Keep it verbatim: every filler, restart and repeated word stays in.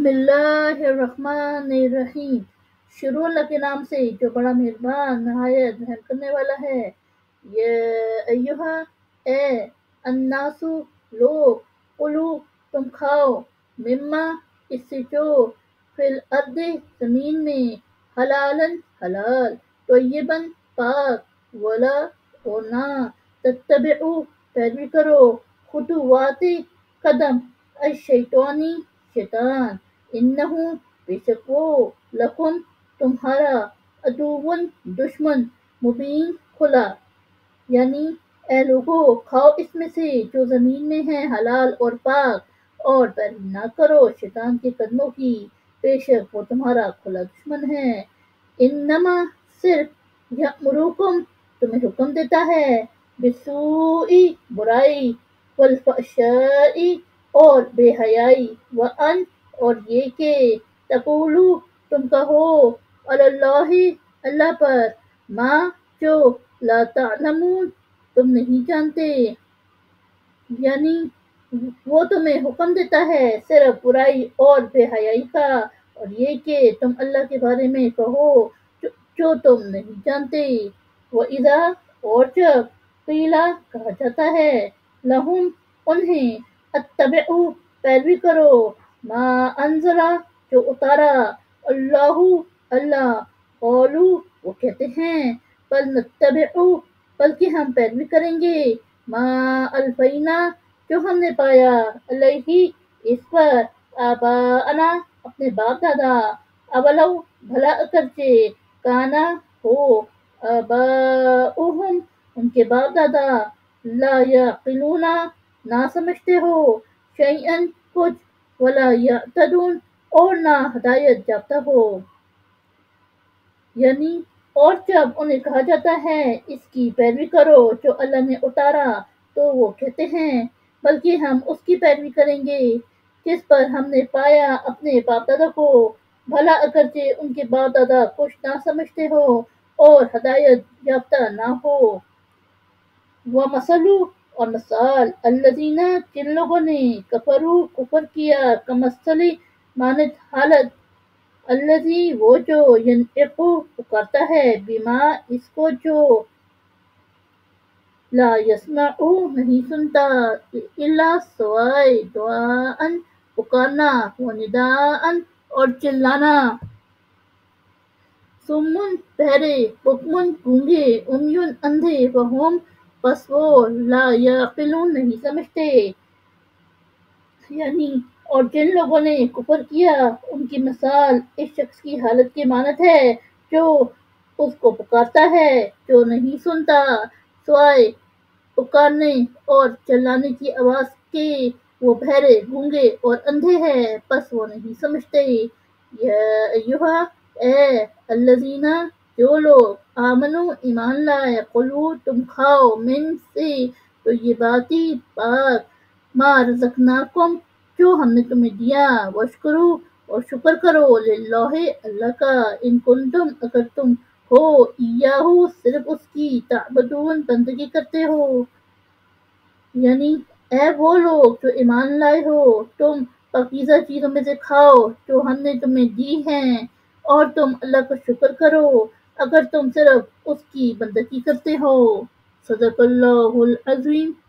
بسم اللہ الرحمن الرحیم۔ شروع اللہ کے نام سے جو بڑا مہربان نہایت رحم کرنے والا ہے۔ یا ایہا اے الناسو لوگ، کلو تم کھاؤ، مما اس سے جو فی الارض زمین میں، حلالن حلال، طیباً پاک، ولا اور نہ تتبعو پیروی کرو، خطوات قدم الشیطانی شیطان، انہو بے شک وہ، لکم تمہارا، عدوٌ دشمن، مبین کھلا۔ یعنی اے لوگو، کھاؤ اس میں سے جو زمین میں ہے حلال اور پاک، اور پیروی نہ کرو شیطان کے قدموں کی، بے شک وہ تمہارا کھلا دشمن ہے۔ انما صرف یأمرکم تمہیں حکم دیتا ہے، بالسوء برائی، والفحشاء اور بے حیائی، وان اور یہ کہ تقولوا تم کہو، علی اللہ اللہ پر، ما جو لا تعلمون تم نہیں جانتے۔ یعنی وہ تمہیں حکم دیتا ہے صرف برائی اور بے حیائی کا، اور یہ کہ تم اللہ کے بارے میں کہو جو جو تم نہیں جانتے۔ وَإِذَا اور جب قیل کہا جاتا ہے، لہم انہیں، اتبعوا پیروی کرو، ما انزل جو اتارا، اللہ اللہ، قالوا وہ کہتے ہیں، بل نتبع بلکہ ہم پیروی کریں گے، ما الفینا جو ہم نے پایا، علیہ اس پر، آباءنا اپنے باپ دادا، اولو بھلا اگرچہ، کانا ہو، آباؤہم ان کے باپ دادا، لا یعقلون نہ سمجھتے ہو، شیئا کچھ، ولا یہتدون اور نہ ہدایت یافتہ ہو۔ یعنی اور جب انہیں کہا جاتا ہے اس کی پیروی کرو جو اللہ نے اتارا، تو وہ کہتے ہیں بلکہ ہم اس کی پیروی کریں گے جس پر ہم نے پایا اپنے باپ دادا کو، بھلا اگرچہ ان کے باپ دادا کچھ نہ سمجھتے ہو اور ہدایت یافتہ نہ ہو۔ وَمَثَلُ اور مثال، الذین جن لوگوں نے، کفروا کفر کیا، کمثل مانند حالت، الذی وہ جو، ینعق پکارتا ہے، بما اس کو جو، لا یسمع نہیں سنتا، الا سوائے دعاء پکارنا، ونداء اور چلانا، صم بہرے، بکم گونگے، عمی اندھے، فہم پس وہ، لا یعقلون نہیں سمجھتے۔ یعنی اور جن لوگوں نے کفر کیا ان کی مثال اس شخص کی حالت کے مانند ہے جو اس کو پکارتا ہے جو نہیں سنتا سوائے پکارنے اور چلانے کی آواز کے، وہ بہرے، گونگے اور اندھے ہیں، پس وہ نہیں سمجھتے۔ یا ایہا اے الذین جو لوگ، آمنو ایمان لائے، کلو تم کھاؤ، من سے طیبات پاک، ما رزقناکم جو ہم نے تمہیں دیا، واشکروا اور شکر کرو، للہ اللہ کا، ان کنتم اگر تم ہو، ایاہ صرف اس کی، تعبدون بندگی کرتے ہو۔ یعنی اے وہ لوگ جو ایمان لائے ہو، تم پاکیزہ چیزوں میں سے کھاؤ جو ہم نے تمہیں دی ہیں، اور تم اللہ کا شکر کرو اگر تم صرف اس کی بندگی کرتے ہو۔ صدق اللہ العظیم۔